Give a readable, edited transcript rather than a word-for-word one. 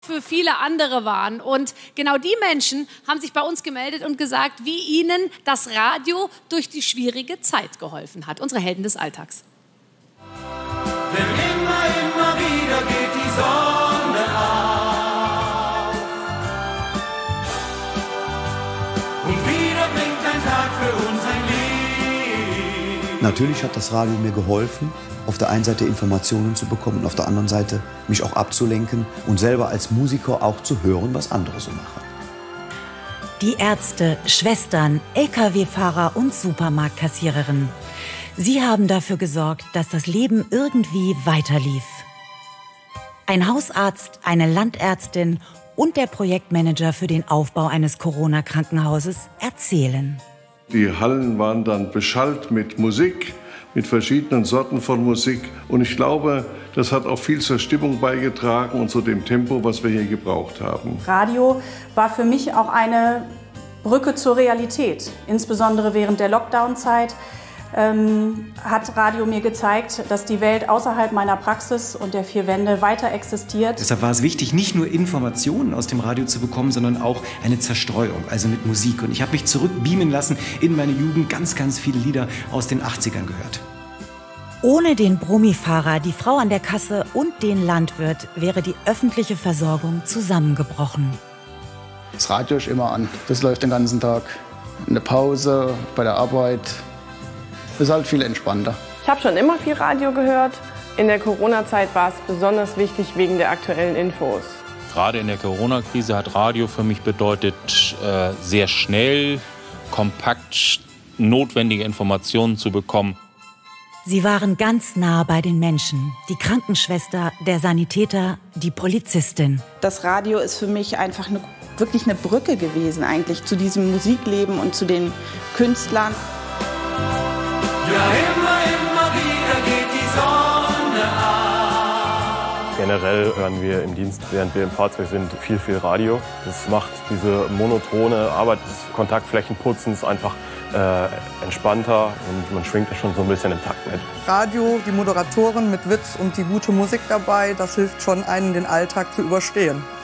für viele andere waren. Und genau die Menschen haben sich bei uns gemeldet und gesagt, wie ihnen das Radio durch die schwierige Zeit geholfen hat. Unsere Helden des Alltags. Denn immer wieder geht die Sonne auf. Und wieder bringt ein Tag für uns ein Lied. Natürlich hat das Radio mir geholfen, auf der einen Seite Informationen zu bekommen und auf der anderen Seite mich auch abzulenken und selber als Musiker auch zu hören, was andere so machen. Die Ärzte, Schwestern, Lkw-Fahrer und Supermarktkassiererinnen. Sie haben dafür gesorgt, dass das Leben irgendwie weiterlief. Ein Hausarzt, eine Landärztin und der Projektmanager für den Aufbau eines Corona-Krankenhauses erzählen. Die Hallen waren dann beschallt mit Musik, mit verschiedenen Sorten von Musik. Und ich glaube, das hat auch viel zur Stimmung beigetragen und zu dem Tempo, was wir hier gebraucht haben. Radio war für mich auch eine Brücke zur Realität. Insbesondere während der Lockdown-Zeit hat Radio mir gezeigt, dass die Welt außerhalb meiner Praxis und der vier Wände weiter existiert. Deshalb war es wichtig, nicht nur Informationen aus dem Radio zu bekommen, sondern auch eine Zerstreuung, also mit Musik. Und ich habe mich zurückbeamen lassen in meine Jugend, ganz viele Lieder aus den 80ern gehört. Ohne den Brummifahrer, die Frau an der Kasse und den Landwirt wäre die öffentliche Versorgung zusammengebrochen. Das Radio ist immer an. Das läuft den ganzen Tag. In der Pause, bei der Arbeit. Das ist halt viel entspannter. Ich habe schon immer viel Radio gehört. In der Corona-Zeit war es besonders wichtig wegen der aktuellen Infos. Gerade in der Corona-Krise hat Radio für mich bedeutet, sehr schnell, kompakt notwendige Informationen zu bekommen. Sie waren ganz nah bei den Menschen. Die Krankenschwester, der Sanitäter, die Polizistin. Das Radio ist für mich einfach wirklich eine Brücke gewesen eigentlich zu diesem Musikleben und zu den Künstlern. Ja, immer wieder geht die Sonne auf. Generell hören wir im Dienst, während wir im Fahrzeug sind, viel Radio. Das macht diese monotone Arbeit des Kontaktflächenputzens einfach entspannter und man schwingt schon so ein bisschen im Takt mit. Radio, die Moderatoren mit Witz und die gute Musik dabei, das hilft schon, einen den Alltag zu überstehen.